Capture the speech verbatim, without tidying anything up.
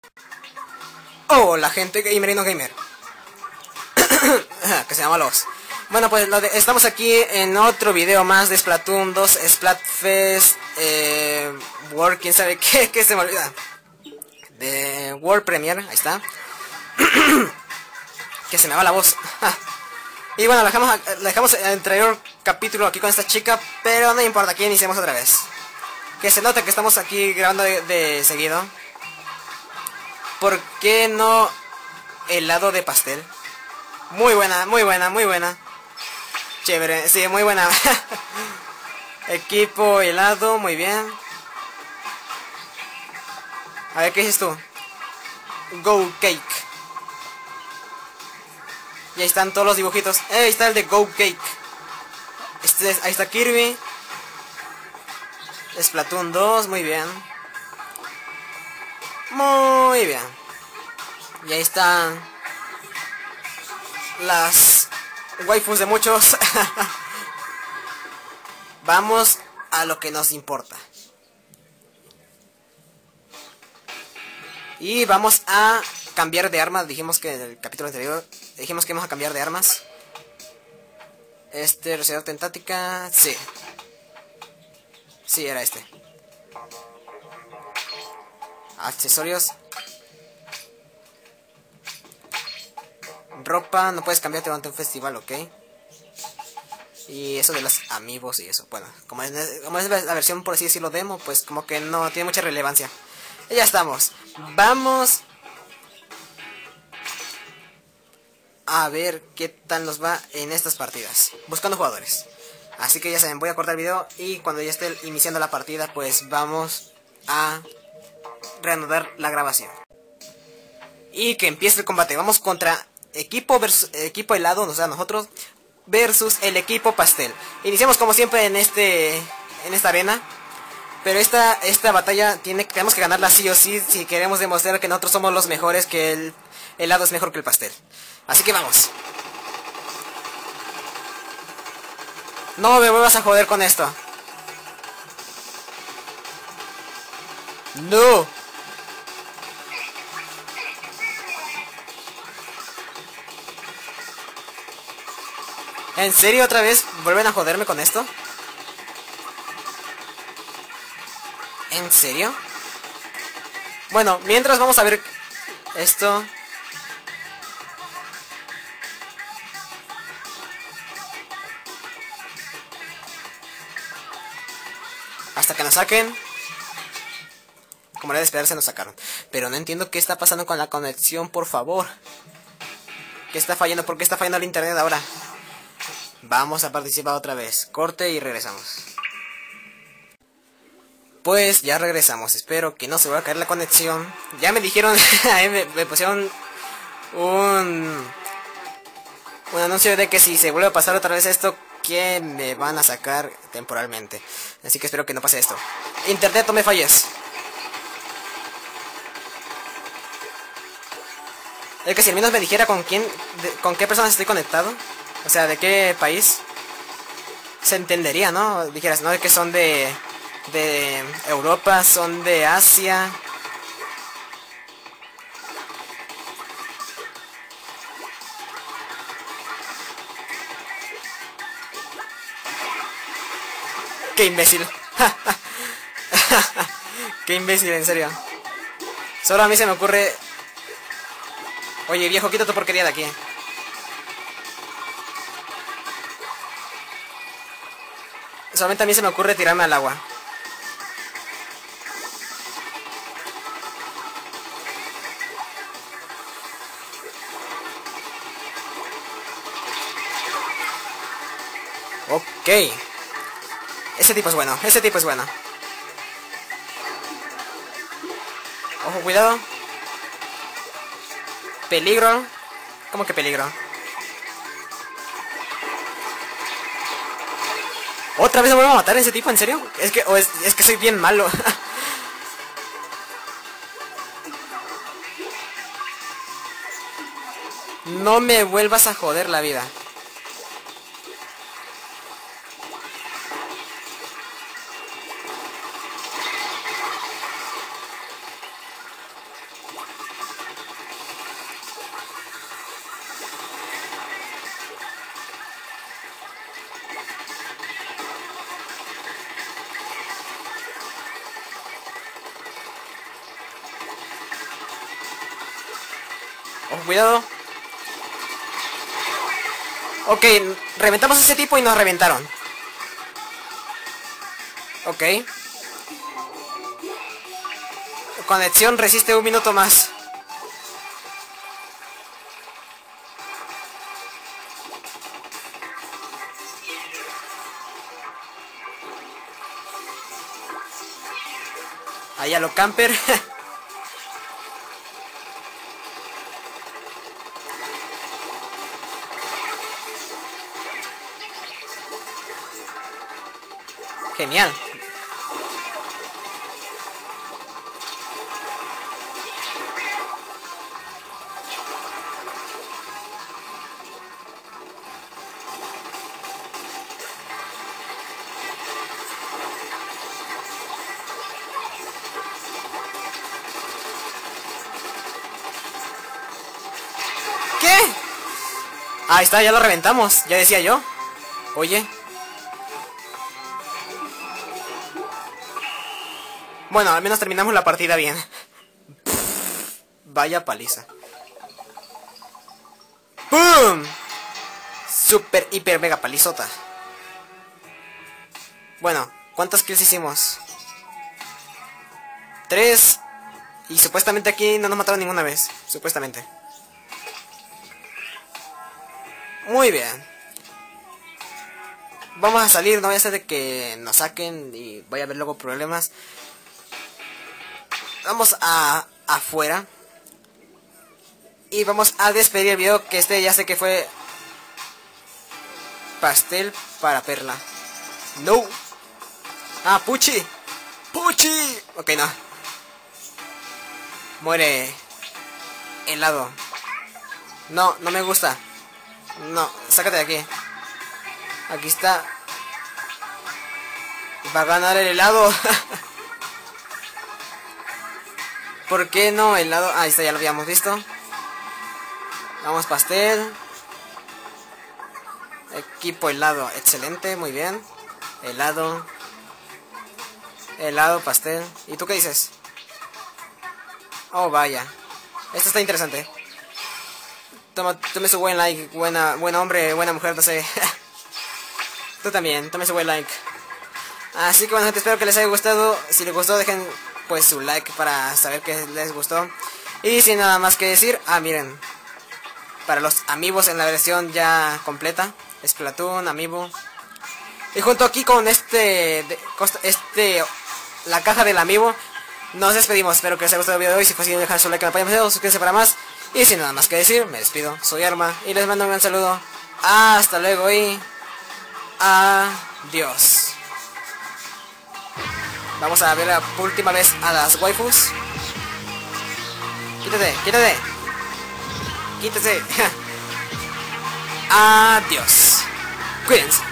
Oh, la gente gamer y no gamer. Que se llama Los. Bueno, pues lo de, estamos aquí en otro video más de Splatoon dos, Splatfest, eh, World, quién sabe qué, que se me olvida. De World Premiere, ahí está. Que se me va la voz. Y bueno, la dejamos, la dejamos el anterior capítulo aquí con esta chica, pero no importa, aquí iniciamos otra vez. Que se nota que estamos aquí grabando de, de seguido. ¿Por qué no helado de pastel? Muy buena, muy buena, muy buena. Chévere, sí, muy buena. Equipo helado, muy bien. A ver, ¿qué dices tú? Go Cake. Y ahí están todos los dibujitos. Eh, ahí está el de Go Cake. Este es, ahí está Kirby. Splatoon dos, muy bien. Muy bien. Y ahí están las waifus de muchos. Vamos a lo que nos importa. Y vamos a cambiar de armas. Dijimos que en el capítulo anterior dijimos que vamos a cambiar de armas. Este, Recibidor Tentática. Sí. Sí, era este. Accesorios. Ropa, no puedes cambiarte durante un festival, ok. Y eso de los amigos y eso. Bueno, como es, como es la versión, por así decirlo, demo, pues como que no tiene mucha relevancia. Y ya estamos. Vamos a ver qué tal nos va en estas partidas. Buscando jugadores. Así que ya saben, voy a cortar el video y cuando ya esté iniciando la partida, pues vamos a reanudar la grabación. Y que empiece el combate. Vamos contra equipo versus equipo helado, o sea, nosotros versus el equipo pastel. Iniciamos como siempre en este en esta arena. Pero esta esta batalla tiene tenemos que ganarla sí o sí si queremos demostrar que nosotros somos los mejores, que el helado es mejor que el pastel. Así que vamos. No me vuelvas a joder con esto. No. ¿En serio otra vez vuelven a joderme con esto? ¿En serio? Bueno, mientras vamos a ver esto. Hasta que nos saquen. Como era de esperarse, nos sacaron. Pero no entiendo qué está pasando con la conexión, por favor. ¿Qué está fallando? ¿Por qué está fallando el internet ahora? Vamos a participar otra vez. Corte y regresamos. Pues ya regresamos. Espero que no se vaya a caer la conexión. Ya me dijeron, me, me pusieron un, un anuncio de que si se vuelve a pasar otra vez esto, que me van a sacar temporalmente. Así que espero que no pase esto. Internet, no me falles. Es que si al menos me dijera con quién, de, con qué personas estoy conectado. O sea, de qué país. Se entendería, ¿no? Dijeras, no, de que son de... de Europa, son de Asia. ¡Qué imbécil! ¡Qué imbécil, en serio! Solo a mí se me ocurre... Oye, viejo, quita tu porquería de aquí. Solamente a mí se me ocurre tirarme al agua. Ok. Ese tipo es bueno, ese tipo es bueno. Ojo, cuidado. Peligro. ¿Cómo que peligro? ¿Otra vez me voy a matar a ese tipo? ¿En serio? Es que, o es, es que soy bien malo. No me vuelvas a joder la vida. Ojo, cuidado. Ok, reventamos a ese tipo y nos reventaron. Ok. Conexión resiste un minuto más. Allá lo camper. Genial. ¿Qué? Ahí está, ya lo reventamos. Ya decía yo. Oye. Bueno, al menos terminamos la partida bien. Vaya paliza. ¡Boom! Super, hiper, mega palizota. Bueno, ¿cuántas kills hicimos? Tres. Y supuestamente aquí no nos mataron ninguna vez. Supuestamente. Muy bien. Vamos a salir, no vaya a ser de que nos saquen y vaya a haber luego problemas. Vamos a afuera. Y vamos a despedir el video, que este ya sé que fue pastel para perla. No. Ah, Puchi. Puchi. Ok, no. Muere. Helado. No, no me gusta. No, sácate de aquí. Aquí está. Va a ganar el helado. ¿Por qué no helado? Ahí está, ya lo habíamos visto. Vamos, pastel. Equipo helado, excelente, muy bien. Helado. Helado, pastel. ¿Y tú qué dices? Oh, vaya. Esto está interesante. Toma, tome su buen like, buena, buen hombre, buena mujer, no sé. Tú también, tome su buen like. Así que bueno, gente, espero que les haya gustado. Si les gustó, dejen pues su like para saber que les gustó. Y sin nada más que decir, ah, miren. Para los amigos en la versión ya completa, Splatoon, Amiibo. Y junto aquí con este, de, este, la caja del Amiibo, nos despedimos. Espero que les haya gustado el video de hoy. Si fue así, dejar su like en la página de video, suscríbanse para más. Y sin nada más que decir, me despido. Soy Arma y les mando un gran saludo. Hasta luego y adiós. Vamos a ver la última vez a las waifus. Quítate, quítate. Quítese. Adiós. Cuídense.